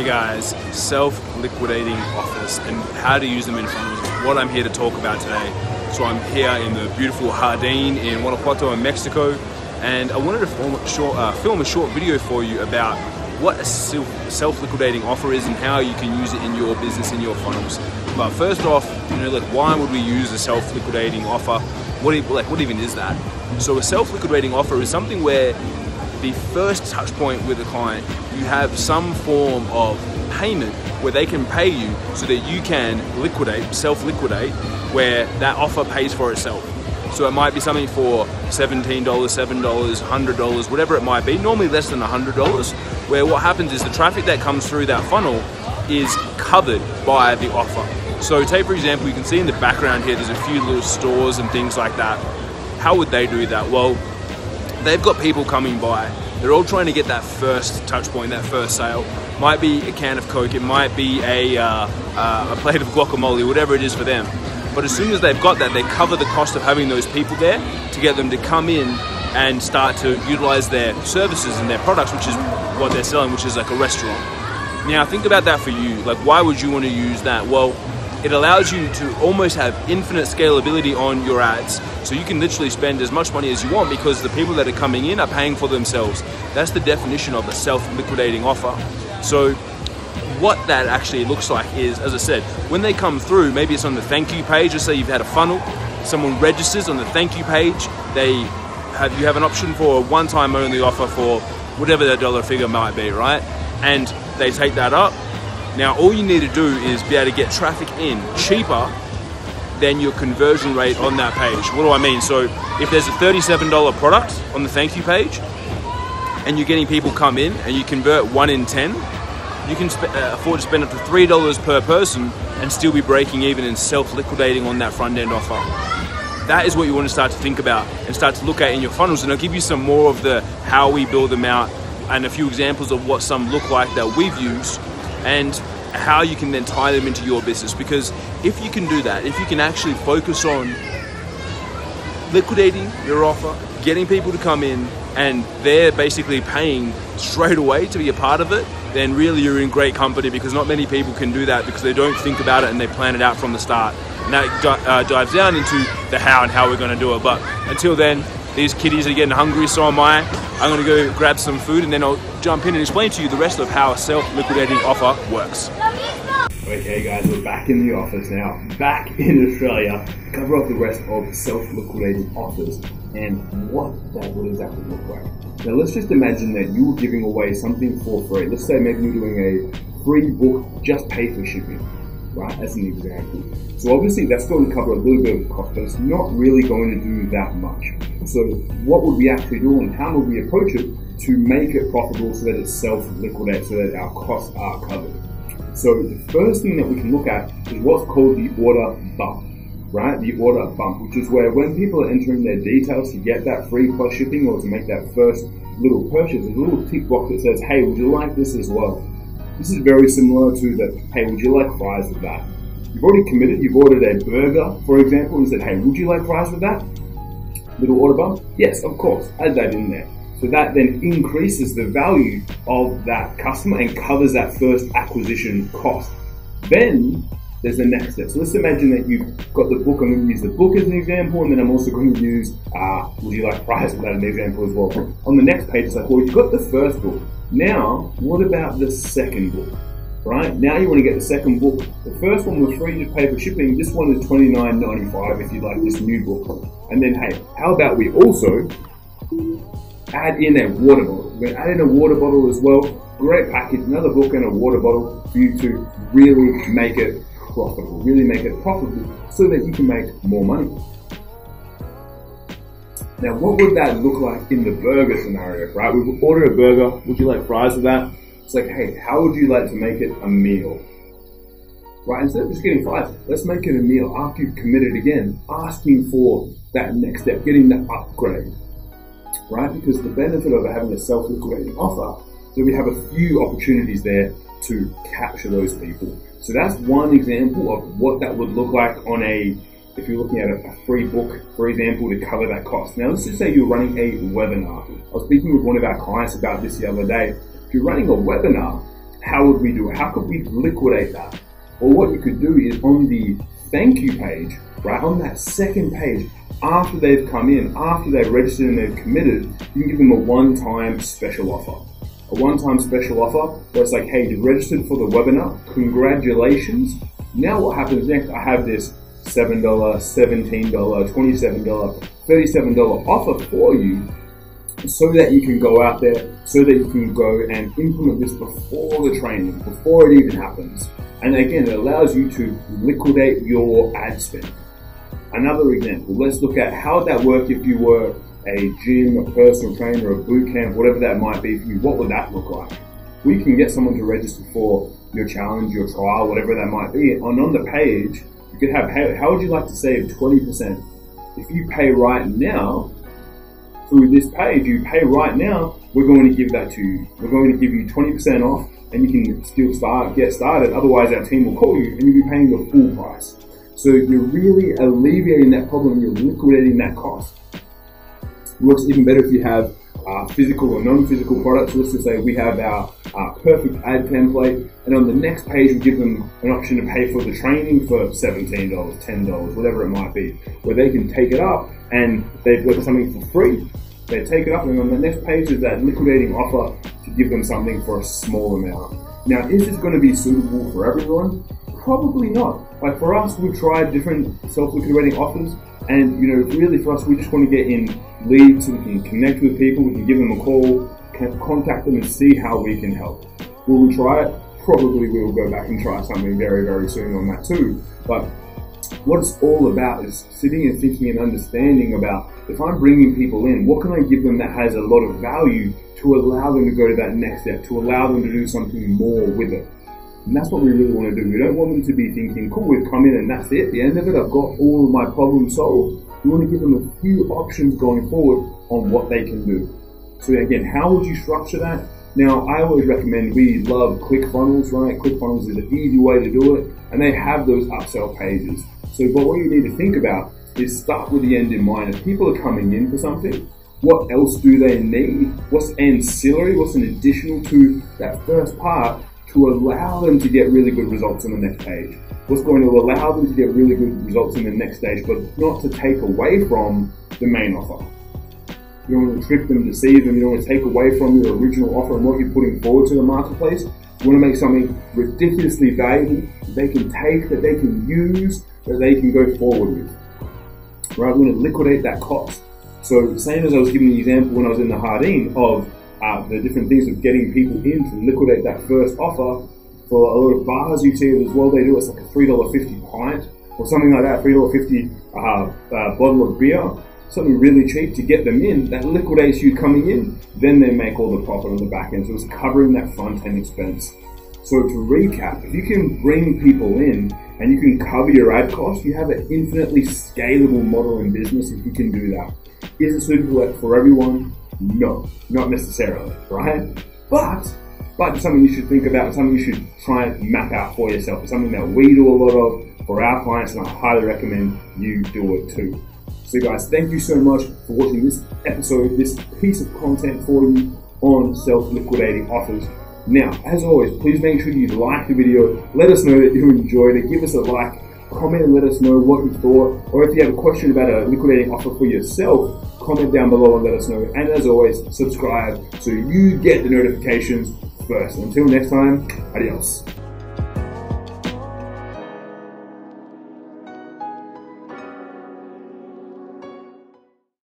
Hey guys, self-liquidating offers and how to use them in funnels is what I'm here to talk about today. So I'm here in the beautiful Jardín in Guanajuato in Mexico, and I wanted to film a short video for you about what a self-liquidating offer is and how you can use it in your business, in your funnels. But first off, why would we use a self-liquidating offer? What even is that? So a self-liquidating offer is something where the first touch point with a client, you have some form of payment where they can pay you so that you can self-liquidate, where that offer pays for itself. So it might be something for $17, $7, $100, whatever it might be, normally less than $100, where what happens is the traffic that comes through that funnel is covered by the offer. So take for example, you can see in the background here, there's a few little stores and things like that. How would they do that? Well, they've got people coming by. They're all trying to get that first touch point, that first sale. Might be a can of Coke, it might be a plate of guacamole, whatever it is for them. But as soon as they've got that, they cover the cost of having those people there to get them to come in and start to utilize their services and their products, which is what they're selling, which is like a restaurant. Now think about that for you. Like, why would you want to use that? Well, it allows you to almost have infinite scalability on your ads. So you can literally spend as much money as you want because the people that are coming in are paying for themselves. That's the definition of a self-liquidating offer. So what that actually looks like is, as I said, when they come through, maybe it's on the thank you page. Let's say you've had a funnel, someone registers on the thank you page, you have an option for a one-time only offer for whatever their dollar figure might be, right? And they take that up. Now, all you need to do is be able to get traffic in cheaper than your conversion rate on that page. What do I mean? So if there's a $37 product on the thank you page and you're getting people come in and you convert 1 in 10, you can afford to spend up to $3 per person and still be breaking even and self-liquidating on that front end offer. That is what you want to start to think about and start to look at in your funnels. And I'll give you some more of the how we build them out and a few examples of what some look like that we've used, and how you can then tie them into your business. Because if you can do that, if you can actually focus on liquidating your offer, getting people to come in and they're basically paying straight away to be a part of it, then really you're in great company, because not many people can do that because they don't think about it and they plan it out from the start. And that dives down into the how and how we're going to do it. But until then, these kiddies are getting hungry, so am I. I'm going to go grab some food and then I'll jump in and explain to you the rest of how a self-liquidating offer works. Okay guys, we're back in the office now, back in Australia, to cover off the rest of self-liquidating offers and what that would exactly look like. Now let's just imagine that you were giving away something for free. Let's say maybe you're doing a free book, just pay for shipping, right, as an example. So obviously that's going to cover a little bit of the cost, but it's not really going to do that much. So what would we actually do and how would we approach it to make it profitable so that it's self-liquidate, so that our costs are covered? So the first thing that we can look at is what's called the order bump, right? The order bump, which is where when people are entering their details to get that free plus shipping or to make that first little purchase, there's a little tick box that says, hey, would you like this as well? This is very similar to the, hey, would you like fries with that? You've already committed, you've ordered a burger, for example, and said, hey, would you like fries with that? Little order bump? Yes, of course, add that in there. So that then increases the value of that customer and covers that first acquisition cost. Then there's the next step. So let's imagine that you've got the book. I'm going to use the book as an example, and then I'm also going to use, would you like fries with that as an example as well. On the next page, it's like, well, you've got the first book. Now, what about the second book? Right? Now you want to get the second book. The first one was free, just pay for shipping. This one is $29.95 if you like this new book. And then, hey, how about we also add in a water bottle? We're going to add in a water bottle as well. Great package, another book and a water bottle for you to really make it profitable. Really make it profitable so that you can make more money. Now, what would that look like in the burger scenario, right? We've ordered a burger. Would you like fries with that? It's like, hey, how would you like to make it a meal? Right, instead of just getting fries, let's make it a meal. After you've committed again, asking for that next step, getting the upgrade. Right, because the benefit of having a self-liquidating offer, so we have a few opportunities there to capture those people. So that's one example of what that would look like on if you're looking at a free book, for example, to cover that cost. Now, let's just say you're running a webinar. I was speaking with one of our clients about this the other day. If you're running a webinar how would we do it? How could we liquidate that? Well, what you could do is on the thank you page, right, on that second page, after they've come in, after they've registered and they've committed, you can give them a one-time special offer. A one-time special offer where it's like, hey, you've registered for the webinar, congratulations. Now what happens next? I have this $7, $17, $27, $37 offer for you so that you can go out there, so that you can go and implement this before the training, before it even happens. And again, it allows you to liquidate your ad spend. Another example, let's look at how would that work if you were a gym, a personal trainer, a boot camp, whatever that might be for you. What would that look like? We can get someone to register for your challenge, your trial, whatever that might be. And on the page, you could have, how would you like to save 20%? If you pay right now, through this page, you pay right now, we're going to give that to you. We're going to give you 20% off and you can still get started. Otherwise, our team will call you and you'll be paying the full price. So you're really alleviating that problem, you're liquidating that cost. It works even better if you have physical or non-physical products. Let's just say we have our perfect ad template, and on the next page we give them an option to pay for the training for $17, $10, whatever it might be, where they can take it up and they've got something for free. They take it up, and on the next page is that liquidating offer to give them something for a small amount. Now, is this going to be suitable for everyone? Probably not. Like for us, we've tried different self-liquidating offers, and really for us, we just want to get in leads so we can connect with people, we can give them a call, contact them and see how we can help. Will we try it? Probably we will go back and try something very, very soon on that too. But what it's all about is sitting and thinking and understanding about, if I'm bringing people in, what can I give them that has a lot of value to allow them to go to that next step, to allow them to do something more with it. And that's what we really want to do. We don't want them to be thinking, cool, we've come in and that's it. At the end of it, I've got all of my problems solved. We want to give them a few options going forward on what they can do. So again, how would you structure that? Now, I always recommend, we love ClickFunnels, right? ClickFunnels is an easy way to do it, and they have those upsell pages. So, but what you need to think about is start with the end in mind. If people are coming in for something, what else do they need? What's ancillary? What's an additional to that first part to allow them to get really good results on the next page? What's going to allow them to get really good results in the next stage, but not to take away from the main offer? You don't want to trick them, deceive them. You don't want to take away from your original offer and what you're putting forward to the marketplace. You want to make something ridiculously valuable that they can take, that they can use, that they can go forward with. Right? We want to liquidate that cost. So same as I was giving the example when I was in the Hardin of the different things of getting people in to liquidate that first offer. For a lot of bars you see it as well, they do it's like a $3.50 pint or something like that, $3.50 bottle of beer, something really cheap to get them in. That liquidates you coming in, then they make all the profit on the back end. So it's covering that front end expense. So to recap, if you can bring people in and you can cover your ad costs, you have an infinitely scalable model in business if you can do that. Is it suitable for everyone? No, not necessarily, right? But it's something you should think about, something you should try and map out for yourself. It's something that we do a lot of for our clients, and I highly recommend you do it too. So guys, thank you so much for watching this episode, this piece of content for you on self-liquidating offers. Now, as always, please make sure you like the video, let us know that you enjoyed it, give us a like, comment and let us know what you thought, or if you have a question about a liquidating offer for yourself, comment down below and let us know. And as always, subscribe so you get the notifications first. Until next time, adios.